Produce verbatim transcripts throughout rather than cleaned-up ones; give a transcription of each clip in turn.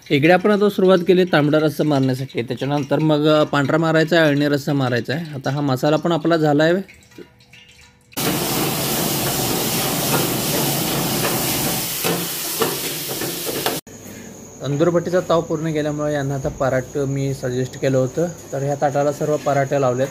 इकडे आपण आता सुरुवात केली तांबडा रस्सा मारण्यासाठी, त्याच्यानंतर मग पांढरा मारायचा आहे, अळणी रस्सा मारायचा आहे। आता हा मसाला पण आपला झाला आहे। तंदूरभट्टीचा ताव पूर्ण गेल्यामुळे यांना आता पराठ मी सजेस्ट केलं होतं, तर ह्या ताटाला सर्व पराठे लावलेत।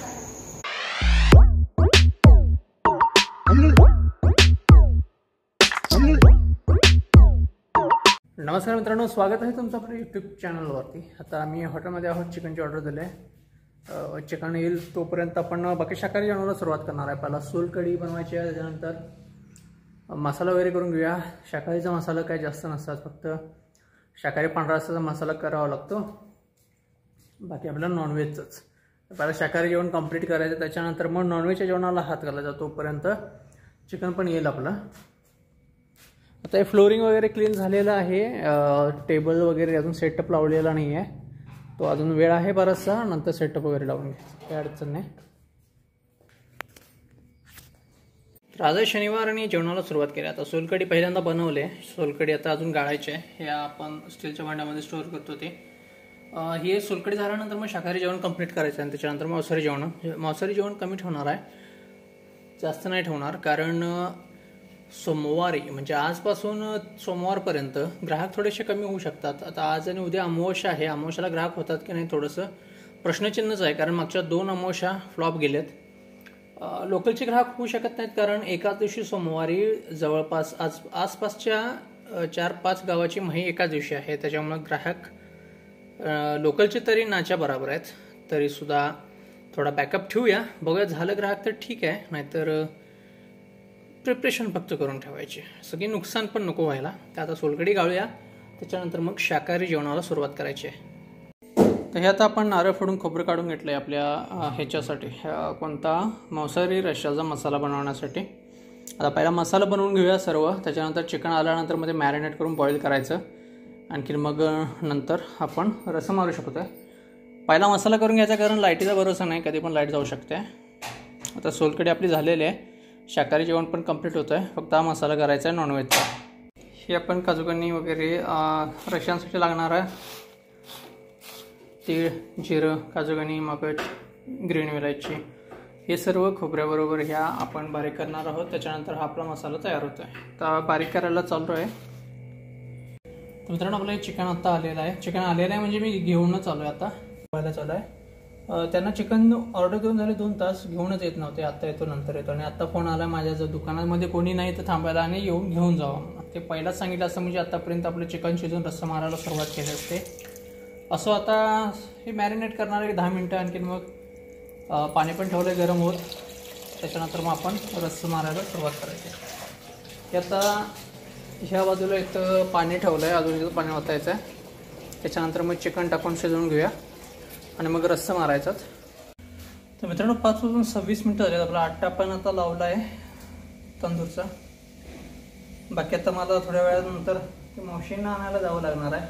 नमस्कार मित्रांनो, स्वागत आहे तुमचं आपल्या यूट्यूब चॅनलवरती। आता आम्ही हॉटेलमध्ये आहोत, चिकनची ऑर्डर दिली आहे। चिकन येईल तोपर्यंत आपण बाकी शाकाहारी जेवणाला सुरुवात करणार आहे। पहिला सोलकढी बनवायची आहे, त्याच्यानंतर मसाला वगैरे करून घेऊया। शाकाहारीचा मसाला काही जास्त नसतात, फक्त शाकाहारी पांढरा रस्साचा मसाला करावा लागतो, बाकी आपल्याला नॉनव्हेजचंच। पहिला शाकाहारी जेवण कंप्लीट करायचं, त्याच्यानंतर मग नॉनव्हेजच्या जेवणाला हात घालायचा, तोपर्यंत चिकन पण येईल आपलं। आता हे फ्लोरिंग वगैरे क्लीन झालेलं आहे, टेबल वगैरे अजून सेटअप लावलेला नाही आहे, तो अजून वेळ आहे बराचसा, नंतर सेटअप वगैरे लावून घ्यायचं, काही अडचण नाही। तर आज शनिवार आणि जेवणाला सुरुवात केली। आता सोलकढी पहिल्यांदा बनवले, सोलकढी आता अजून गाळायची आहे। हे आपण स्टीलच्या भांड्यामध्ये स्टोअर करतो ते ही सोलकढी झाल्यानंतर मग शाकाहारी जेवण कंप्लीट करायचं आहे, त्याच्यानंतर मांसाहारी जेवण मांसाहारी जेवण कमी ठेवणार आहे, जास्त नाही ठेवणार, कारण सोमवारी म्हणजे आजपासून सोमवारपर्यंत ग्राहक थोडेसे कमी होऊ शकतात। आता आज आणि उद्या अमावस्या आहे, अमावस्याला ग्राहक होतात की नाही थोडंसं प्रश्नचिन्हच आहे, कारण मागच्या दोन अमावस्या फ्लॉप गेलेत। लोकलचे ग्राहक होऊ शकत नाहीत, कारण एकाच दिवशी सोमवारी जवळपास आज आसपासच्या चार पाच गावाची मही एकाच दिवशी आहे, त्याच्यामुळे ग्राहक लोकलचे तरी नाच्या बरोबर आहेत, तरीसुद्धा थोडा बॅकअप ठेवूया, बघूया झालं ग्राहक तर ठीक आहे, नाहीतर प्रिपरेशन फक्त करून ठेवायची, सगळी नुकसान पण नको व्हायला। तर आता सोलकढी गाळूया, त्याच्यानंतर मग शाकाहारी जेवणाला सुरुवात करायची आहे। तर हे आता आपण नारळ फोडून खोबरं काढून घेतलं आहे आपल्या ह्याच्यासाठी, कोणता मांसाहारी रश्शाचा मसाला बनवण्यासाठी। आता पहिला मसाला बनवून घेऊया सर्व, त्याच्यानंतर चिकन आल्यानंतर मध्ये मॅरिनेट करून बॉईल करायचं, आणखी मग नंतर आपण रस्सा मारू शकतो। पहिला मसाला करून घ्यायचा, कारण लाईटीचा भरोसा नाही, कधी पण लाईट जाऊ शकते। आता सोलकढी आपली झालेली आहे, शाकाहारी जेवण पण कंप्लीट होतं आहे, फक्त हा मसाला करायचा आहे नॉनव्हेजचा। हे आपण काजूकनी वगैरे रश्श्यांसाठी लागणार आहे, तीळ, जिरं, काजूकनी, मगज, ग्रीन वेलायची, हे सर्व खोबऱ्याबरोबर ह्या आपण बारीक करणार आहोत, त्याच्यानंतर हा आपला मसाला तयार होतो आहे। तर बारीक करायला चालू आहे। तर मित्रांनो, आपलं चिकन आता आलेलं आहे, चिकन आलेलं आहे म्हणजे मी घेऊनच चालू आहे, आता व्हायला चालू आहे। त्यांना चिकन ऑर्डर देऊन झाले दोन तास, घेऊनच येत नव्हते, आत्ता येतो नंतर येतो, आणि आत्ता फोन आला माझ्या जर दुकानामध्ये कोणी नाही तर थांबायला आणि येऊन घेऊन जावं, ते पहिलाच सांगितलं असतं म्हणजे आत्तापर्यंत आपलं चिकन शिजून रस्सा मारायला सुरुवात केली असते। असं आता हे मॅरिनेट करणार आहे दहा मिनटं, आणखी मग पाणी पण ठेवलं आहे गरम होत, त्याच्यानंतर मग आपण रस्सा मारायला सुरुवात करायची। हे आता ह्या बाजूला इथं पाणी ठेवलं आहे, अजून इथं पाणी ओतायचं आहे, त्याच्यानंतर मग चिकन टाकून शिजवून घेऊया आणि मग रस्सा मारायचाच। तर मित्रांनो, पाच वाजून सव्वीस मिनटं झाले, आपला आट्टा पण आता लावला आहे तंदूरचा, बाकी आता मला थोड्या वेळानंतर मावशींना आणायला जावं लागणार आहे।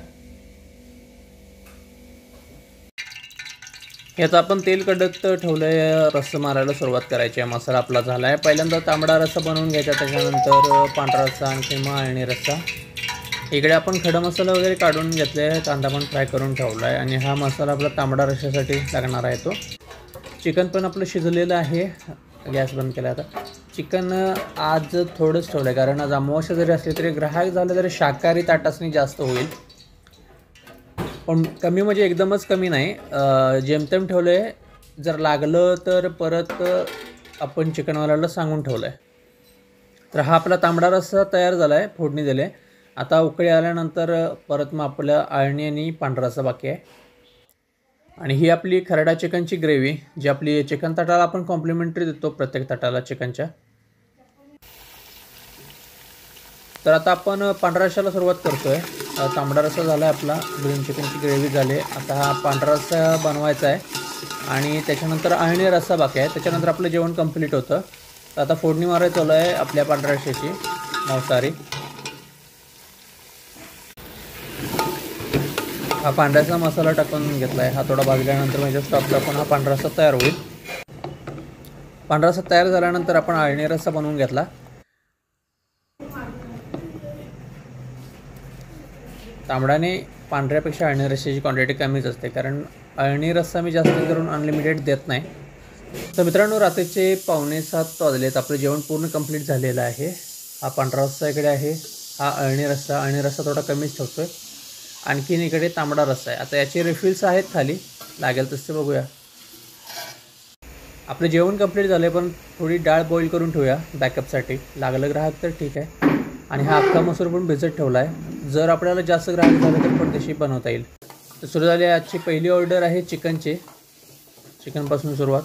याचा आपण तेल कडक ठेवलं आहे, रस्सा मारायला सुरुवात करायची आहे। मसाला आपला झाला आहे, पहिल्यांदा तांबडा रस्सा बनवून घ्यायचा, त्याच्यानंतर पांढरा रस्सा, आणखी मग अळणी रस्सा। इकडे आपण खडा मसाला वगैरे काढून घेतले आहे, कांदा पण फ्राय करून ठेवला आहे, आणि हा मसाला आपला तांबडा रश्श्यासाठी लागणार आहे। तो चिकन पण आपलं शिजलेलं आहे, गॅस बंद केला। आता चिकन आज थोडंच ठेवलं आहे, कारण आज अमावस्या जरी असली तरी ग्राहक झालं तरी शाकाहारी ताटासनी जास्त होईल, पण कमी म्हणजे एकदमच कमी नाही, जेमतेम ठेवलं आहे, जर लागलं तर परत आपण चिकनवाल्याला सांगून ठेवलं आहे। तर हा आपला तांबडा रस्सा तयार झाला आहे, फोडणी दिली आहे। आता उकळी आल्यानंतर परत मग आपल्या अळणी आणि पांढरा रस्सा बाकी आहे, आणि ही आपली खरडा चिकनची ग्रेव्ही, जी आपली चिकन ताटाला आपण कॉम्प्लिमेंटरी देतो प्रत्येक ताटाला चिकनच्या। तर आता आपण पांढरा रस्स्याला सुरुवात करतो आहे। तांबडा रस्सा झाला आहे आपला, ग्रीन चिकनची ग्रेव्ही झाली, आता हा पांढरा रस्सा बनवायचा आहे, आणि त्याच्यानंतर अळणी रस्सा बाकी आहे, त्याच्यानंतर आपलं जेवण कंप्लीट होतं। तर आता फोडणी मारायला चालू आहे आपल्या पांढऱ्या रस्स्याची मांसाहारी। हा पांढऱ्याचा मसाला टाकून घेतला आहे, हा थोडा भाजल्यानंतर म्हणजे स्टॉप टाकून हा पांढरा रस्सा तयार होईल। पांढरा रस्सा तयार झाल्यानंतर आपण अळणी रस्सा बनवून घेतला। तांबडाने पांढऱ्यापेक्षा अळणी रस्स्याची क्वांटिटी कमीच असते, कारण अळणी रस्सा मी जास्त करून अनलिमिटेड देत नाही. तर मित्रांनो, रात्रीचे पावणे सात वाजलेत. आपलं जेवण पूर्ण कंप्लीट झालेलं आहे. हा पांढरा रस्सा इकडे आहे, हा अळणी रस्सा. अळणी रस्सा थोडा कमीच ठेवतो आहे. आणखीन इकडे तांबडा रस्सा आहे. आता याचे रिफिल्स आहेत खाली, लागेल तसे बघूया. आपलं जेवण कंप्लीट झालं आहे, पण थोडी डाळ बॉईल करून ठेवूया बॅकअपसाठी. लागलं ग्राहक तर ठीक आहे. आणि हा अख्खा मसूर पण भिजत ठेवला आहे, जर आपल्याला जास्त ग्राहक झालं तर पण तशी बनवता येईल. तर सुरू झाली आजची पहिली ऑर्डर आहे चिकनची. चिकनपासून सुरुवात.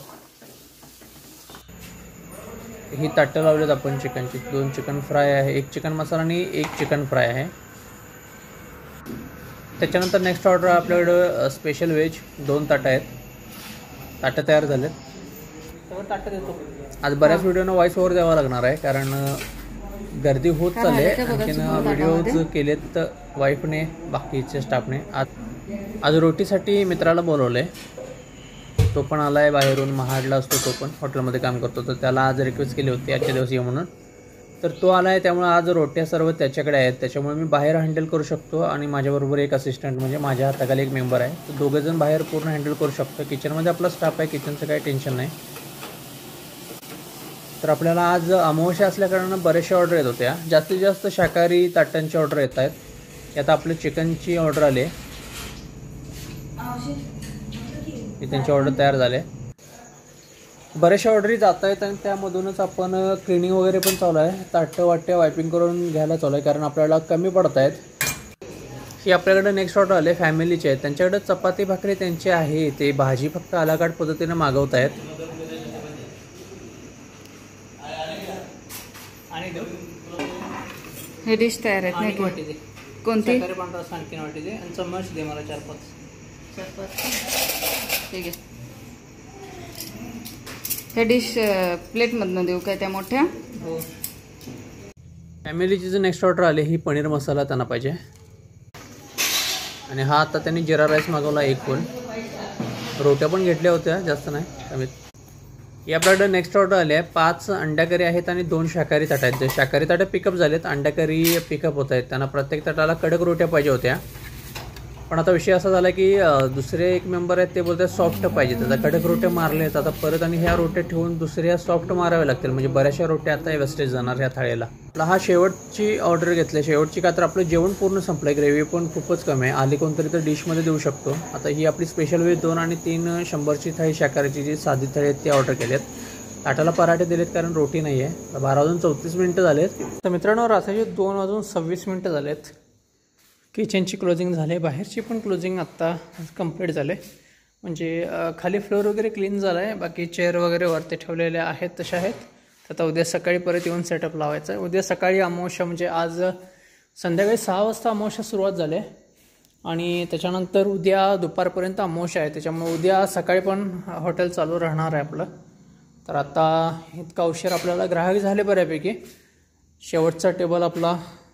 ही ताटं लावलेत आपण चिकनची. दोन चिकन फ्राय आहे, एक चिकन मसाला आणि एक चिकन फ्राय आहे. त्याच्यानंतर नेक्स्ट ऑर्डर आपल्याकडं स्पेशल व्हेज दोन ताटं आहेत. ताटं तयार झालेत. ताटं देतो. आज बऱ्याच व्हिडिओनं व्हॉइस ओव्हर द्यावा लागणार आहे, कारण गर्दी होत चालली आहे. आणखीन व्हिडिओज केलेत वाईफने, बाकीच्या स्टाफने. आज आज रोटीसाठी मित्राला बोलवलं आहे. तो पण आला आहे बाहेरून, महाडला असतो तो पण, हॉटेलमध्ये काम करतो. तर त्याला आज रिक्वेस्ट केली होती आजच्या दिवस ये म्हणून. तर तो आला आहे, त्यामुळे आज रोट्या सर्व त्याच्याकडे आहेत. त्याच्यामुळे मी बाहेर हँडल करू शकतो आणि माझ्याबरोबर एक असिस्टंट, म्हणजे माझ्या हाताखाली एक मेंबर आहे. तर दोघंजण बाहेर पूर्ण हँडल करू शकतो. किचनमध्ये आपला स्टाफ आहे, किचनचं काही टेन्शन नाही. तर आपल्याला आज अमावस्या असल्याकारणानं बरेचशा ऑर्डर येत होत्या. जास्तीत जास्त शाकाहारी ताटांची ऑर्डर येत आहेत. यात आपलं चिकनची ऑर्डर आली आहे. त्यांची ऑर्डर तयार झाले. बऱ्याचशा ऑर्डरी जात आहेत आणि त्यामधूनच आपण क्लिनिंग वगैरे पण चालू आहे. ताटं वाट्या वायपिंग करून घ्यायला चालू आहे, कारण आपल्याला कमी पडत आहेत. ही आपल्याकडे नेक्स्ट ऑर्डर आले फॅमिलीचे आहेत. त्यांच्याकडे चपाती भाकरी त्यांची आहे, ते भाजी फक्त आलाकाट पद्धतीने मागवत आहेत. हे डिश तयार आहेत नाही वाटी दे. कोणती? शाकाहारी पांढरा रस्सा आणखीन वाटी दे आणि चम्मच दे मला चार पाच. चार पाच ठीक आहे. हे डिश प्लेटमधनं देऊ काय त्या मोठ्या? हो. फॅमिलीची जे नेक्स्ट ऑर्डर आली ही पनीर मसाला त्यांना पाहिजे. आणि हा आता त्यांनी जिरा राईस मागवला एक फुल. रोट्या पण घेतल्या होत्या, जास्त नाही, कमीत. ही आपल्याकडे नेक्स्ट ऑर्डर आली आहे. पाच अंड्याकरी आहेत आणि दोन शाकाहारी ताटं आहेत. जे शाकाहारी ताटं पिकअप झालेत, अंड्याकरी पिकअप होत आहेत. त्यांना प्रत्येक ताटाला कडक रोट्या पाहिजे होत्या. पण आता विषय असा झाला की दुसरे एक मेंबर आहेत, ते बोलतात सॉफ्ट पाहिजे. त्याचा कडक रोट्या मारले आहेत आता परत, आणि ह्या रोट्या ठेवून दुसऱ्या सॉफ्ट माराव्या लागतील. म्हणजे बऱ्याचशा रोट्या आता वेस्टेज जाणार ह्या थाळीला. आपला हा शेवटची ऑर्डर घेतली. शेवटची का तर आपलं जेवण पूर्ण संपलं. ग्रेव्ही पण खूपच कमी आहे. आली कोणतरी तर डिशमध्ये देऊ शकतो. आता ही आपली स्पेशल व्हेज दोन आणि तीन शंभरची थाळी शाकाहारीची जी साधी थाळी आहेत ती ऑर्डर केली आहेत. ताटाला पराठे दिलेत कारण रोटी नाही आहे. बारा वाजून चौतीस मिनटं झालेत. तर मित्रांनो, रात्रीचे दोन वाजून सव्वीस मिनटं झालेत. किचनची क्लोजिंग झाली, बाहेरची पण क्लोजिंग आत्ता कंप्लीट झाले. म्हणजे खाली फ्लोअर वगैरे क्लीन झाला आहे. बाकी चेअर वगैरे वरती ठेवलेल्या आहेत तशा आहेत. आता उद्या सकाळी परत येऊन सेटअप लावायचा आहे. उद्या सकाळी अमावस्या, म्हणजे आज संध्याकाळी सहा वाजता अमावस्या सुरुवात झाली आणि त्याच्यानंतर उद्या दुपारपर्यंत अमावस्या आहे. त्याच्यामुळे उद्या सकाळी पण हॉटेल चालू राहणार आहे आपलं. तर आता इतका उशीर आपल्याला ग्राहक झाले बऱ्यापैकी. शेवटचा टेबल आपला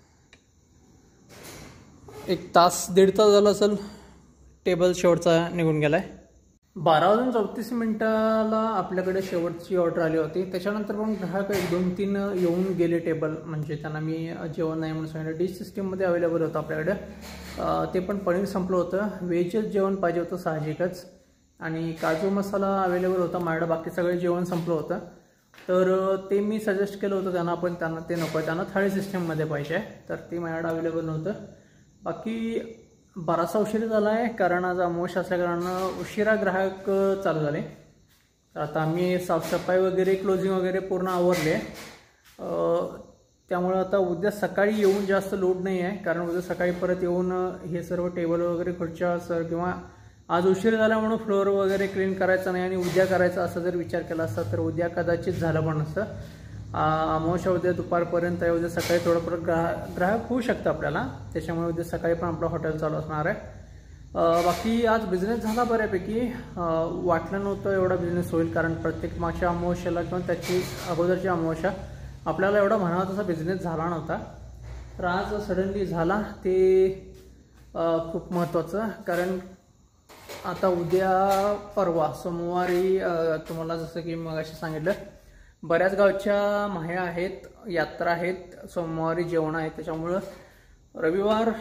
एक तास दीड तास झाला असेल टेबल शेवटचा निघून गेला आहे. बारा वाजून चौतीस मिनटाला आपल्याकडे शेवटची ऑर्डर आली होती. त्याच्यानंतर पण ग्राहक एक दोन तीन येऊन गेले टेबल. म्हणजे त्यांना मी जेवण नाही म्हणून सांगितलं. डिश सिस्टीममध्ये अवेलेबल होतं आपल्याकडे. ते पण पनीर संपलं होतं. व्हेजच जेवण पाहिजे होतं साहजिकच. आणि काजू मसाला अवेलेबल होता माझ्याकडे. बाकी सगळे जेवण संपलं होतं. तर ते मी सजेस्ट केलं होतं त्यांना, पण त्यांना ते नको आहे. त्यांना थाळी सिस्टीममध्ये पाहिजे. तर ते माझ्याकडे अवेलेबल नव्हतं. बाकी बराचसा उशीर झाला आहे, कारण आज अमावस्या असल्याकारणानं उशिरा ग्राहक चालू झाले. तर आता आम्ही साफसफाई वगैरे क्लोजिंग वगैरे पूर्ण आवरले. त्यामुळे आता उद्या सकाळी येऊन जास्त लोड नाही आहे, कारण उद्या सकाळी परत येऊन हे सर्व टेबल वगैरे खुर्च्या सर, किंवा आज उशीर झाल्यामुळं फ्लोअर वगैरे क्लीन करायचं नाही आणि उद्या करायचं असं जर विचार केला असता तर उद्या कदाचित झालं पण नसतं. अमावस्या उद्या दुपारपर्यंत आहे. उद्या सकाळी थोडं परत ग्राहक ग्राहक होऊ शकतं आपल्याला. त्याच्यामुळे उद्या सकाळी पण आपलं हॉटेल चालू असणार आहे. बाकी आज बिझनेस झाला बऱ्यापैकी. वाटलं नव्हतं एवढा बिझनेस होईल, कारण प्रत्येक मागच्या अमावस्याला किंवा त्याची अगोदरची अमावस्या आपल्याला एवढा म्हणावा तसा बिझनेस झाला नव्हता. तर आज सडनली झाला, ते खूप महत्त्वाचं. कारण आता उद्या परवा सोमवारी तुम्हाला जसं की मग असे सांगितलं, बऱ्याच गावच्या माह्या आहेत, यात्रा आहेत, सोमवारी जेवण आहेत. त्याच्यामुळं रविवार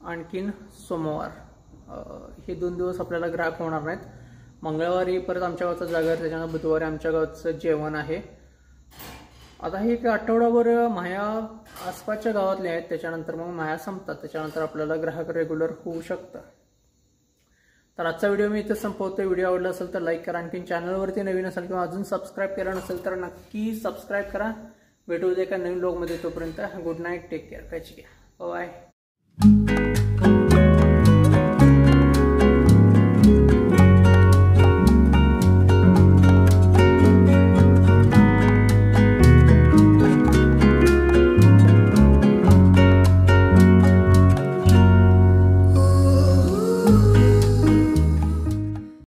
आणखीन सोमवार हे दोन दिवस आपल्याला ग्राहक होणार नाहीत. मंगळवारी परत आमच्या गावचा जागर, त्याच्यानंतर बुधवारी आमच्या गावचं जेवण आहे. आता हे एक आठवडाभर माया आसपासच्या गावातले आहेत, त्याच्यानंतर मग माया संपतात, त्याच्यानंतर आपल्याला ग्राहक रेग्युलर होऊ शकतं. तर आजचा व्हिडिओ मी इथे संपवतो. व्हिडिओ आवडला असेल तर लाईक करा. आणखी चॅनलवरती नवीन असेल किंवा अजून सबस्क्राईब केलं नसेल तर नक्की सबस्क्राईब करा. भेटू दे एका नवीन ब्लॉगमध्ये. तोपर्यंत गुड नाईट, टेक केअर, काळजी घ्या, बाय.